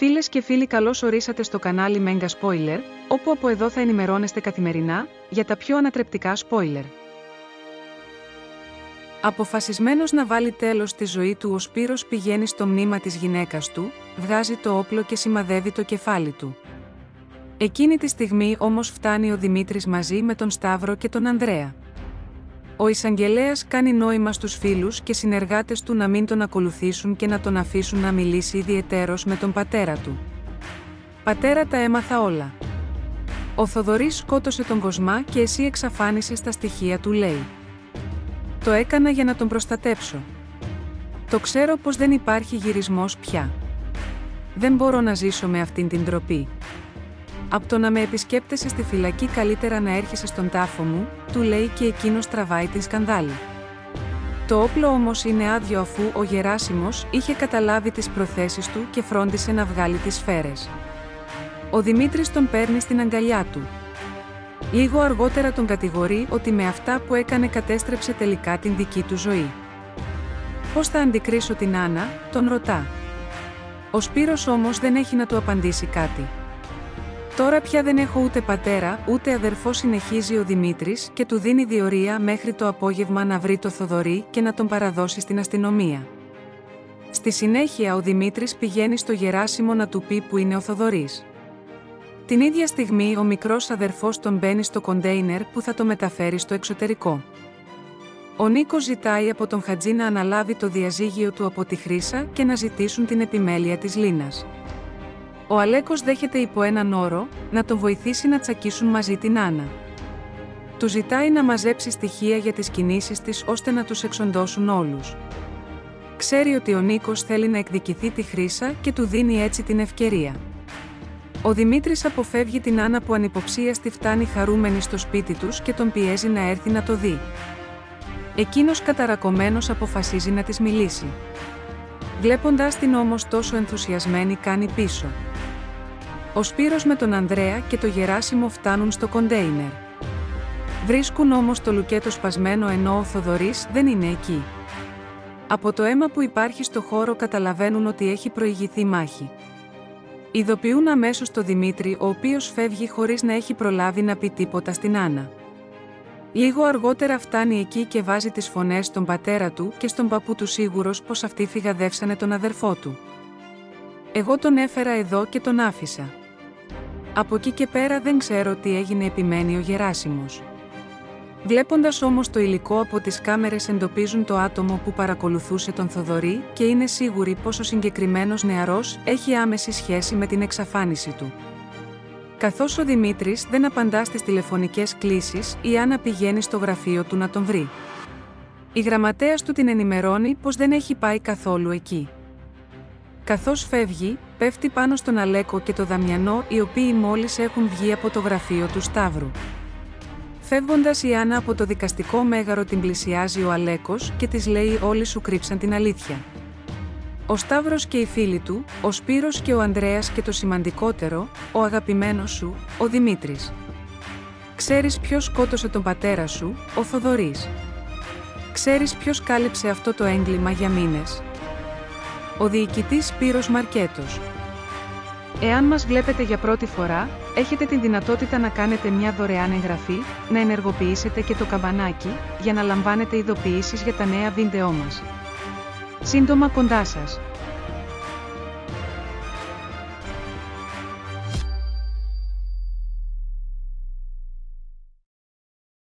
Φίλες και φίλοι, καλώς ορίσατε στο κανάλι Mega Spoiler, όπου από εδώ θα ενημερώνεστε καθημερινά για τα πιο ανατρεπτικά spoiler. Αποφασισμένος να βάλει τέλος στη ζωή του, ο Σπύρος πηγαίνει στο μνήμα της γυναίκας του, βγάζει το όπλο και σημαδεύει το κεφάλι του. Εκείνη τη στιγμή όμως φτάνει ο Δημήτρης μαζί με τον Σταύρο και τον Ανδρέα. Ο εισαγγελέας κάνει νόημα στους φίλους και συνεργάτες του να μην τον ακολουθήσουν και να τον αφήσουν να μιλήσει ιδιαιτέρως με τον πατέρα του. «Πατέρα, τα έμαθα όλα. Ο Θοδωρής σκότωσε τον Κοσμά και εσύ εξαφάνισες τα στοιχεία του», λέει. «Το έκανα για να τον προστατέψω. Το ξέρω πως δεν υπάρχει γυρισμός πια. Δεν μπορώ να ζήσω με αυτήν την ντροπή. Απ' το να με επισκέπτεσαι στη φυλακή, καλύτερα να έρχεσαι στον τάφο μου», του λέει και εκείνος τραβάει την σκανδάλη. Το όπλο όμως είναι άδειο, αφού ο Γεράσιμος είχε καταλάβει τις προθέσεις του και φρόντισε να βγάλει τις σφαίρες. Ο Δημήτρης τον παίρνει στην αγκαλιά του. Λίγο αργότερα τον κατηγορεί ότι με αυτά που έκανε κατέστρεψε τελικά την δική του ζωή. «Πώς θα αντικρίσω την Άννα?» τον ρωτά. Ο Σπύρος όμως δεν έχει να του απαντήσει κάτι. «Τώρα πια δεν έχω ούτε πατέρα, ούτε αδερφό», συνεχίζει ο Δημήτρης και του δίνει διορία μέχρι το απόγευμα να βρει το Θοδωρή και να τον παραδώσει στην αστυνομία. Στη συνέχεια ο Δημήτρης πηγαίνει στο Γεράσιμο να του πει που είναι ο Θοδωρής. Την ίδια στιγμή ο μικρός αδερφός τον μπαίνει στο κοντέινερ που θα το μεταφέρει στο εξωτερικό. Ο Νίκος ζητάει από τον Χατζή να αναλάβει το διαζύγιο του από τη Χρύσα και να ζητήσουν την επιμέλεια της Λίνας. Ο Αλέκος δέχεται υπό έναν όρο να τον βοηθήσει να τσακίσουν μαζί την Άννα. Του ζητάει να μαζέψει στοιχεία για τις κινήσεις της ώστε να τους εξοντώσουν όλους. Ξέρει ότι ο Νίκος θέλει να εκδικηθεί τη Χρύσα και του δίνει έτσι την ευκαιρία. Ο Δημήτρης αποφεύγει την Άννα που ανυποψίαστη φτάνει χαρούμενη στο σπίτι τους και τον πιέζει να έρθει να το δει. Εκείνος καταρακωμένος αποφασίζει να της μιλήσει. Βλέποντας την όμως τόσο ενθουσιασμένη, κάνει πίσω. Ο Σπύρος με τον Ανδρέα και το Γεράσιμο φτάνουν στο κοντέινερ. Βρίσκουν όμως το λουκέτο σπασμένο, ενώ ο Θοδωρής δεν είναι εκεί. Από το αίμα που υπάρχει στο χώρο καταλαβαίνουν ότι έχει προηγηθεί μάχη. Ειδοποιούν αμέσως το Δημήτρη, ο οποίος φεύγει χωρίς να έχει προλάβει να πει τίποτα στην Άννα. Λίγο αργότερα φτάνει εκεί και βάζει τις φωνές στον πατέρα του και στον παππού του, σίγουρος πως αυτοί φυγαδεύσανε τον αδερφό του. «Εγώ τον έφερα εδώ και τον άφησα. Από εκεί και πέρα δεν ξέρω τι έγινε», επιμένει ο Γεράσιμος. Βλέποντας όμως το υλικό από τις κάμερες, εντοπίζουν το άτομο που παρακολουθούσε τον Θοδωρή και είναι σίγουροι πως ο συγκεκριμένος νεαρός έχει άμεση σχέση με την εξαφάνιση του. Καθώς ο Δημήτρης δεν απαντά στις τηλεφωνικές κλήσεις, η Άννα πηγαίνει στο γραφείο του να τον βρει. Η γραμματέας του την ενημερώνει πως δεν έχει πάει καθόλου εκεί. Καθώς φεύγει, πέφτει πάνω στον Αλέκο και το Δαμιανό, οι οποίοι μόλις έχουν βγει από το γραφείο του Σταύρου. Φεύγοντας η Άννα από το δικαστικό μέγαρο, την πλησιάζει ο Αλέκος και της λέει: «Όλοι σου κρύψαν την αλήθεια. Ο Σταύρος και οι φίλοι του, ο Σπύρος και ο Ανδρέας και το σημαντικότερο, ο αγαπημένος σου, ο Δημήτρης. Ξέρεις ποιος σκότωσε τον πατέρα σου? Ο Θοδωρής. Ξέρεις ποιος κάλυψε αυτό το έγκλημα για μήνες? Ο διοικητής Σπύρος Μαρκέτος». Εάν μας βλέπετε για πρώτη φορά, έχετε την δυνατότητα να κάνετε μια δωρεάν εγγραφή, να ενεργοποιήσετε και το καμπανάκι, για να λαμβάνετε ειδοποιήσεις για τα νέα βίντεό μας. Σύντομα κοντά σας.